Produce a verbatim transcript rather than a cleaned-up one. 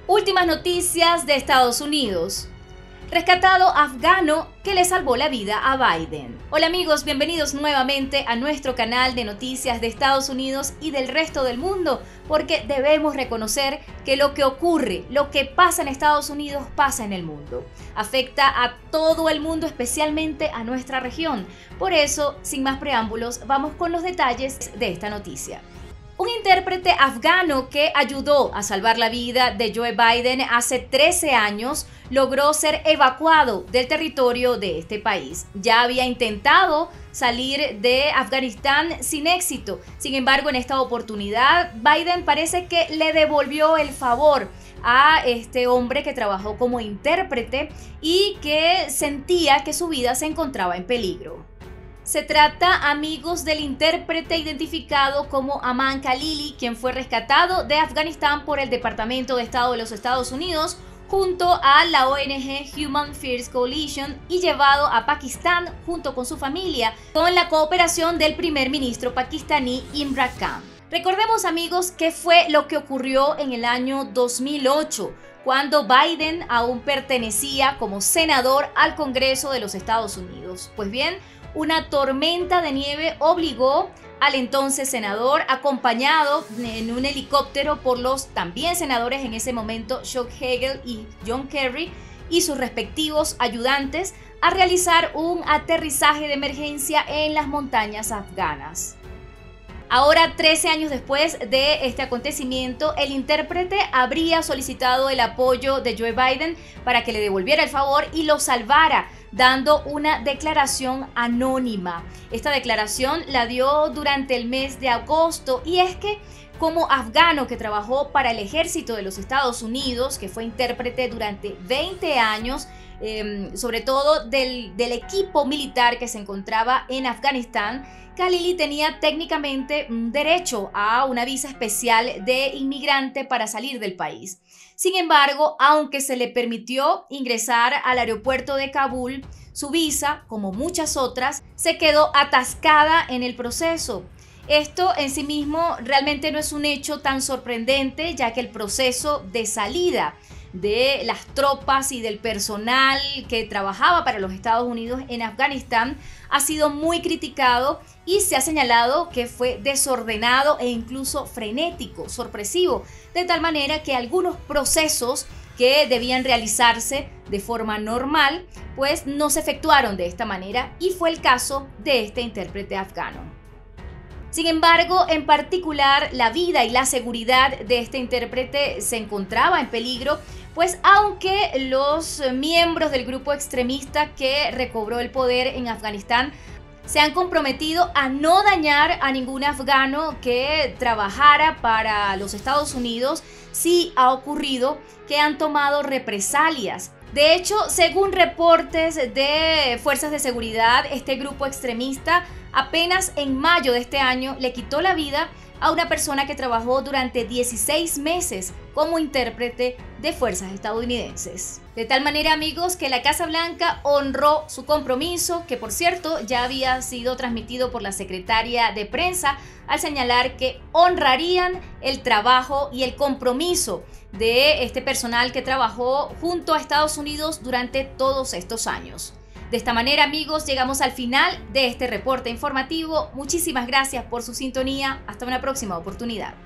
Últimas noticias de Estados Unidos. Rescatado afgano que le salvó la vida a Biden. Hola amigos, bienvenidos nuevamente a nuestro canal de noticias de Estados Unidos y del resto del mundo, porque debemos reconocer que lo que ocurre, lo que pasa en Estados Unidos, pasa en el mundo. Afecta a todo el mundo, especialmente a nuestra región. Por eso, sin más preámbulos, vamos con los detalles de esta noticia. Un intérprete afgano que ayudó a salvar la vida de Joe Biden hace trece años logró ser evacuado del territorio de este país. Ya había intentado salir de Afganistán sin éxito. Sin embargo, en esta oportunidad, Biden parece que le devolvió el favor a este hombre que trabajó como intérprete y que sentía que su vida se encontraba en peligro. Se trata, amigos, del intérprete identificado como Aman Khalili, quien fue rescatado de Afganistán por el Departamento de Estado de los Estados Unidos junto a la O N G Human First Coalition y llevado a Pakistán junto con su familia, con la cooperación del primer ministro pakistaní Imran Khan. Recordemos, amigos, qué fue lo que ocurrió en el año dos mil ocho, cuando Biden aún pertenecía como senador al Congreso de los Estados Unidos. Pues bien, una tormenta de nieve obligó al entonces senador, acompañado en un helicóptero por los también senadores en ese momento, Chuck Hagel y John Kerry, y sus respectivos ayudantes, a realizar un aterrizaje de emergencia en las montañas afganas. Ahora, trece años después de este acontecimiento, el intérprete habría solicitado el apoyo de Joe Biden para que le devolviera el favor y lo salvara, dando una declaración anónima. Esta declaración la dio durante el mes de agosto y es que, como afgano que trabajó para el ejército de los Estados Unidos, que fue intérprete durante veinte años, eh, sobre todo del, del equipo militar que se encontraba en Afganistán, Khalili tenía técnicamente derecho a una visa especial de inmigrante para salir del país. Sin embargo, aunque se le permitió ingresar al aeropuerto de Kabul, su visa, como muchas otras, se quedó atascada en el proceso. Esto en sí mismo realmente no es un hecho tan sorprendente, ya que el proceso de salida de las tropas y del personal que trabajaba para los Estados Unidos en Afganistán ha sido muy criticado y se ha señalado que fue desordenado e incluso frenético, sorpresivo, de tal manera que algunos procesos que debían realizarse de forma normal, pues no se efectuaron de esta manera, y fue el caso de este intérprete afgano. Sin embargo, en particular, la vida y la seguridad de este intérprete se encontraba en peligro, pues aunque los miembros del grupo extremista que recobró el poder en Afganistán se han comprometido a no dañar a ningún afgano que trabajara para los Estados Unidos, sí ha ocurrido que han tomado represalias. De hecho, según reportes de fuerzas de seguridad, este grupo extremista apenas en mayo de este año le quitó la vida a una persona que trabajó durante dieciséis meses como intérprete de fuerzas estadounidenses. De tal manera, amigos, que la Casa Blanca honró su compromiso, que por cierto ya había sido transmitido por la secretaria de prensa, al señalar que honrarían el trabajo y el compromiso de este personal que trabajó junto a Estados Unidos durante todos estos años. De esta manera, amigos, llegamos al final de este reporte informativo. Muchísimas gracias por su sintonía. Hasta una próxima oportunidad.